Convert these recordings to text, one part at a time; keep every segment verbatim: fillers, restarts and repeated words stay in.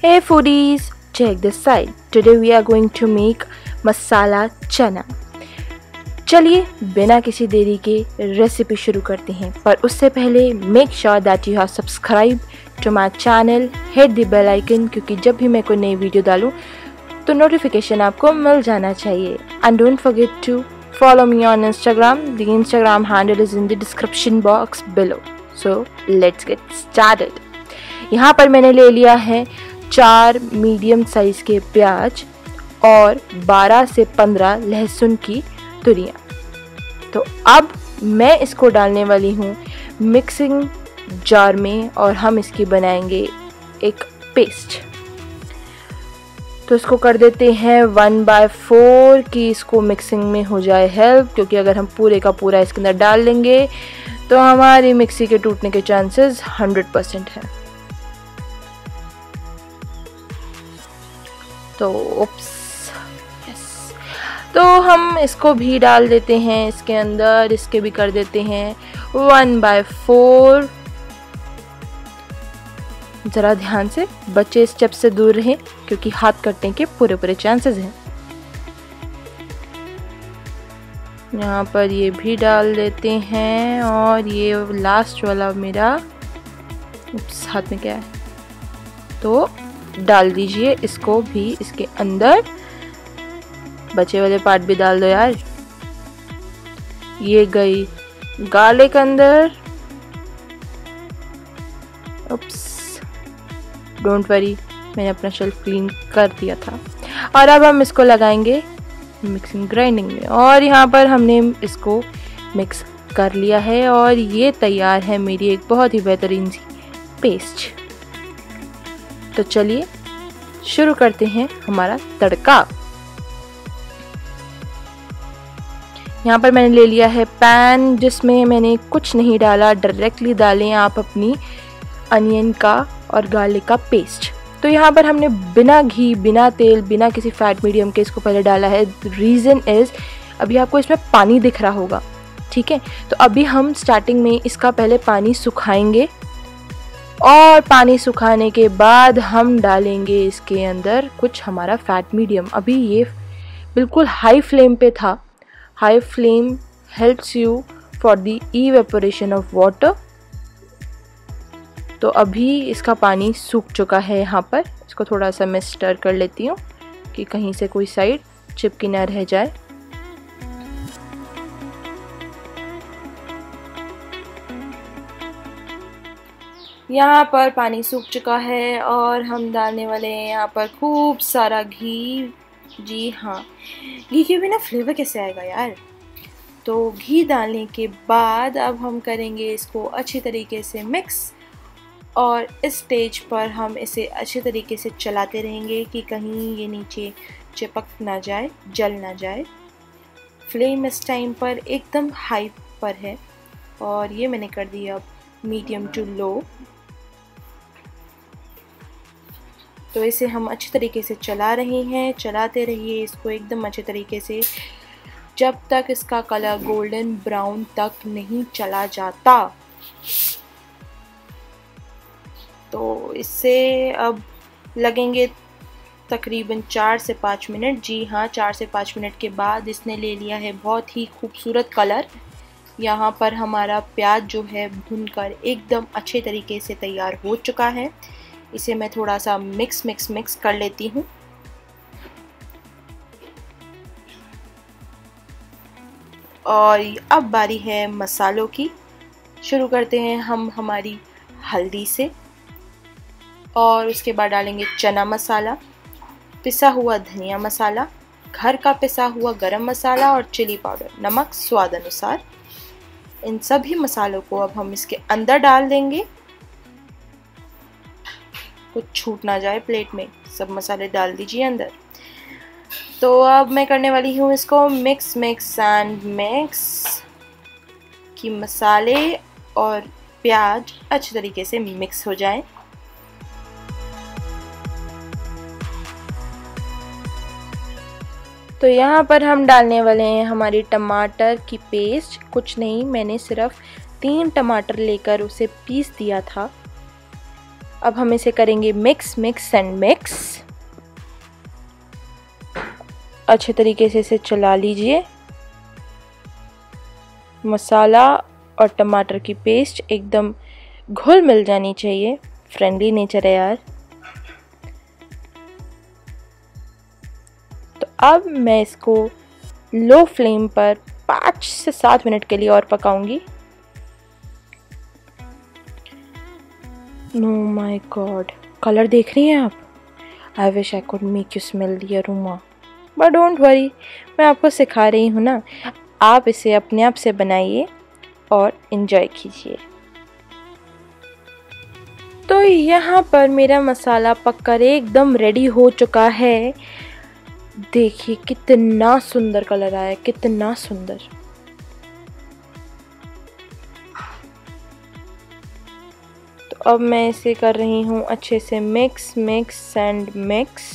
Hey foodies, check this side. Today we are going to make masala chana. चलिए बिना किसी देरी के रेसिपी शुरू करते हैं, पर उससे पहले make sure that you have subscribe to my channel, hit the bell icon, क्योंकि जब भी मैं कोई नई वीडियो डालूं तो नोटिफिकेशन आपको मिल जाना चाहिए. And don't forget to follow me on Instagram. The Instagram handle is in the description box below. So let's get started. यहाँ पर मैंने ले लिया है चार मीडियम साइज के प्याज और बारह से पंद्रह लहसुन की तुरियाँ. तो अब मैं इसको डालने वाली हूँ मिक्सिंग जार में और हम इसकी बनाएंगे एक पेस्ट. तो इसको कर देते हैं वन बाय फोर कि इसको मिक्सिंग में हो जाए हेल्प, क्योंकि अगर हम पूरे का पूरा इसके अंदर डाल लेंगे तो हमारी मिक्सी के टूटने के चांसेस हंड्रेड परसेंट है. तो उप्स यस, तो हम इसको भी डाल देते हैं इसके अंदर. इसके भी कर देते हैं वन बाय फोर. ज़रा ध्यान से, बच्चे स्टेप से दूर रहें क्योंकि हाथ कटने के पूरे पूरे चांसेस हैं. यहाँ पर ये भी डाल देते हैं और ये लास्ट वाला मेरा उस हाथ में क्या है तो डाल दीजिए इसको भी इसके अंदर. बचे वाले पार्ट भी डाल दो यार. ये गई गार्लिक अंदर. उप्स, डोंट वरी, मैंने अपना शेल्फ क्लीन कर दिया था. और अब हम इसको लगाएंगे मिक्सिंग ग्राइंडिंग में. और यहाँ पर हमने इसको मिक्स कर लिया है और ये तैयार है मेरी एक बहुत ही बेहतरीन सी पेस्ट. तो चलिए शुरू करते हैं हमारा तड़का. यहाँ पर मैंने ले लिया है पैन जिसमें मैंने कुछ नहीं डाला. डायरेक्टली डालें आप अपनी अनियन का और गार्लिक का पेस्ट. तो यहाँ पर हमने बिना घी, बिना तेल, बिना किसी फैट मीडियम के इसको पहले डाला है. रीज़न इज़ अभी आपको इसमें पानी दिख रहा होगा, ठीक है. तो अभी हम स्टार्टिंग में इसका पहले पानी सुखाएंगे और पानी सुखाने के बाद हम डालेंगे इसके अंदर कुछ हमारा फैट मीडियम. अभी ये बिल्कुल हाई फ्लेम पे था. High flame helps you for the evaporation of water. तो अभी इसका पानी सूख चुका है. यहाँ पर इसको थोड़ा सा मैं स्टर कर लेती हूँ कि कहीं से कोई साइड चिपकी ना रह जाए. यहाँ पर पानी सूख चुका है और हम डालने वाले हैं यहाँ पर खूब सारा घी. जी हाँ, घी के बिना फ्लेवर कैसे आएगा यार. तो घी डालने के बाद अब हम करेंगे इसको अच्छी तरीके से मिक्स. और इस स्टेज पर हम इसे अच्छे तरीके से चलाते रहेंगे कि कहीं ये नीचे चिपक ना जाए, जल ना जाए. फ्लेम इस टाइम पर एकदम हाई पर है और ये मैंने कर दिया मीडियम टू लो. तो इसे हम अच्छे तरीके से चला रहे हैं. चलाते रहिए इसको एकदम अच्छे तरीके से जब तक इसका कलर गोल्डन ब्राउन तक नहीं चला जाता. तो इससे अब लगेंगे तकरीबन चार से पाँच मिनट. जी हाँ, चार से पाँच मिनट के बाद इसने ले लिया है बहुत ही खूबसूरत कलर. यहाँ पर हमारा प्याज जो है भुनकर एकदम अच्छे तरीके से तैयार हो चुका है. इसे मैं थोड़ा सा मिक्स मिक्स मिक्स कर लेती हूँ. और अब बारी है मसालों की. शुरू करते हैं हम हमारी हल्दी से और उसके बाद डालेंगे चना मसाला, पिसा हुआ धनिया मसाला, घर का पिसा हुआ गरम मसाला और चिली पाउडर, नमक स्वाद अनुसार. इन सभी मसालों को अब हम इसके अंदर डाल देंगे. कुछ छूट ना जाए प्लेट में, सब मसाले डाल दीजिए अंदर. तो अब मैं करने वाली हूँ इसको मिक्स मिक्स एंड मिक्स कि मसाले और प्याज अच्छे तरीके से मिक्स हो जाएं. तो यहाँ पर हम डालने वाले हैं हमारी टमाटर की पेस्ट. कुछ नहीं, मैंने सिर्फ तीन टमाटर लेकर उसे पीस दिया था. अब हम इसे करेंगे मिक्स मिक्स एंड मिक्स। अच्छे तरीके से इसे चला लीजिए। मसाला और टमाटर की पेस्ट एकदम घुल मिल जानी चाहिए। फ्रेंडली नेचर है यार। तो अब मैं इसको लो फ्लेम पर पाँच से सात मिनट के लिए और पकाऊंगी। नो माय गॉड, कलर देख रही हैं आप? I wish I could make you smell the aroma, but don't worry, मैं आपको सिखा रही हूँ ना। आप इसे अपने आप से बनाइए और इन्जॉय कीजिए। तो यहाँ पर मेरा मसाला पककर एकदम रेडी हो चुका है। देखिए कितना सुंदर कलर आया, कितना सुंदर। तो अब मैं इसे कर रही हूँ अच्छे से मिक्स मिक्स एंड मिक्स।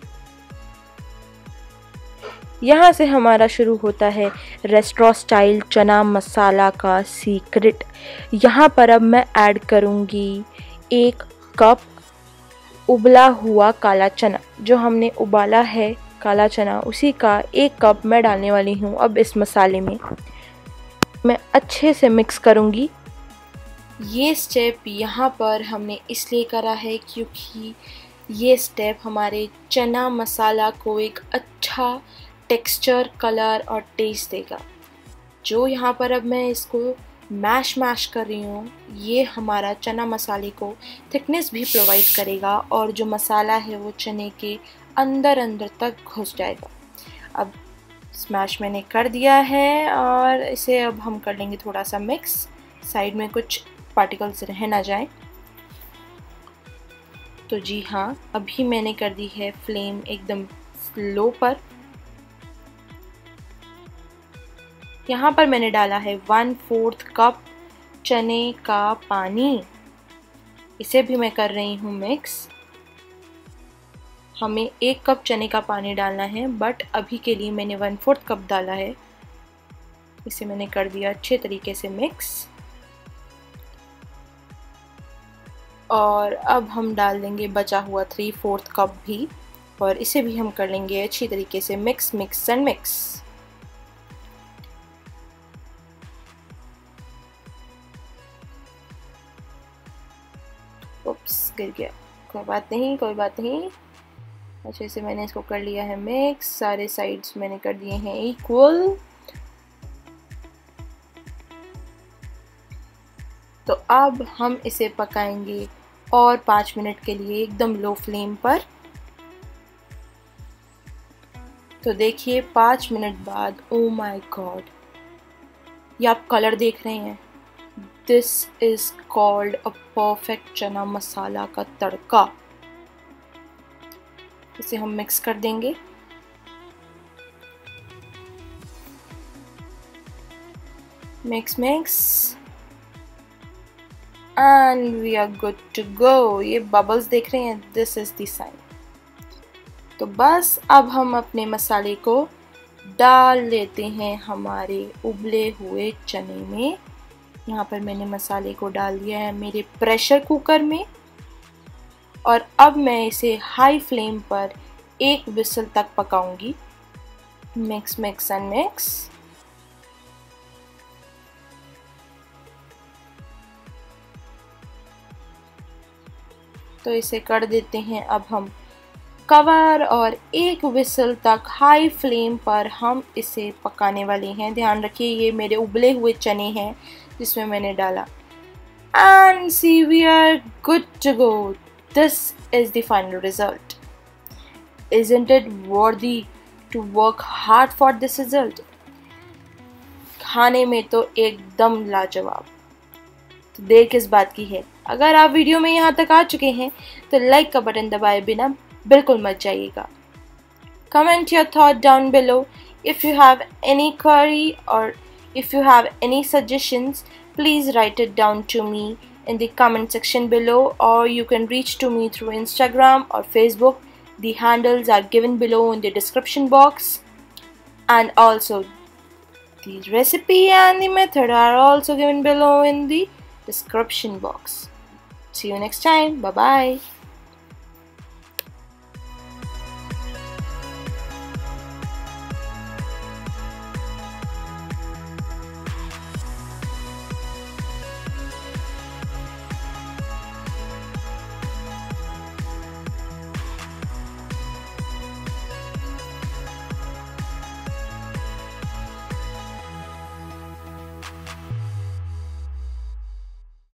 यहाँ से हमारा शुरू होता है रेस्टोरेंट स्टाइल चना मसाला का सीक्रेट। यहाँ पर अब मैं ऐड करूँगी एक कप उबला हुआ काला चना। जो हमने उबाला है काला चना, उसी का एक कप मैं डालने वाली हूँ अब इस मसाले में। मैं अच्छे से मिक्स करूँगी। ये स्टेप यहाँ पर हमने इसलिए करा है क्योंकि ये स्टेप हमारे चना मसाला को एक अच्छा टेक्सचर, कलर और टेस्ट देगा। जो यहाँ पर अब मैं इसको मैश मैश कर रही हूँ, ये हमारा चना मसाले को थिकनेस भी प्रोवाइड करेगा और जो मसाला है वो चने के अंदर अंदर तक घुस जाएगा। अब स्मैश मैंने कर दिया है और इसे अब हम कर लेंगे थोड़ा सा मिक्स, साइड में कुछ पार्टिकल्स रह ना जाए। तो जी हाँ, अभी मैंने कर दी है फ्लेम एकदम लो पर। यहाँ पर मैंने डाला है वन फोर्थ कप चने का पानी। इसे भी मैं कर रही हूँ मिक्स। हमें एक कप चने का पानी डालना है, बट अभी के लिए मैंने वन फोर्थ कप डाला है। इसे मैंने कर दिया अच्छे तरीके से मिक्स। और अब हम डाल देंगे बचा हुआ थ्री फोर्थ कप भी, और इसे भी हम कर लेंगे अच्छी तरीके से mix mix and mix. Oops, गिर गया, कोई बात नहीं कोई बात नहीं। अच्छे से मैंने इसको कर लिया है मिक्स। सारे साइड्स मैंने कर दिए हैं इक्वल। तो अब हम इसे पकाएंगे और पाँच मिनट के लिए एकदम लो फ्लेम पर। तो देखिए पाँच मिनट बाद, ओ माय गॉड, ये आप कलर देख रहे हैं, this is called a perfect chana masala का तड़का। इसे हम मिक्स कर देंगे। Mix mix and we are good to go. ये बबल्स देख रहे हैं, दिस इज द साइन। तो बस अब हम अपने मसाले को डाल लेते हैं हमारे उबले हुए चने में। यहाँ पर मैंने मसाले को डाल दिया है मेरे प्रेशर कुकर में, और अब मैं इसे हाई फ्लेम पर एक विसल तक पकाऊंगी। Mix mix and mix. तो इसे कर देते हैं अब हम कवर, और एक विसल तक हाई फ्लेम पर हम इसे पकाने वाले हैं। ध्यान रखिए ये मेरे उबले हुए चने हैं जिसमें मैंने डाला। And see we are good to go. This is the final result. Isn't it worthy to work hard for this result? खाने में तो एकदम लाजवाब। तो देर किस बात की है, अगर आप वीडियो में यहाँ तक आ चुके हैं तो लाइक का बटन दबाए बिना बिल्कुल मत जाइएगा। Comment your thought down below. If you have any query or if you have any suggestions, please write it down to me in the comment section below, or you can reach to me through Instagram or Facebook. The handles are given below in the description box, and also the recipe and the method are also given below in the description box. See you next time, bye bye.